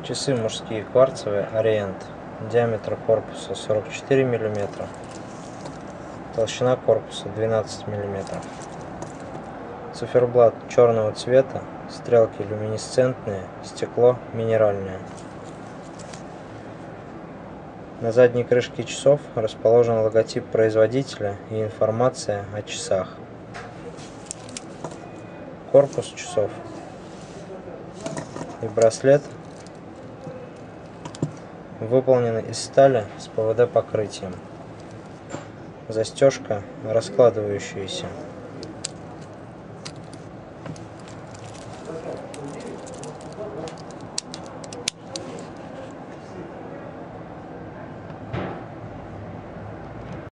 Часы мужские кварцевые Ориент. Диаметр корпуса 44 мм. Толщина корпуса 12 мм. Циферблат черного цвета. Стрелки люминесцентные. Стекло минеральное. На задней крышке часов расположен логотип производителя и информация о часах. Корпус часов и браслет выполнены из стали с ПВД покрытием. Застежка раскладывающаяся.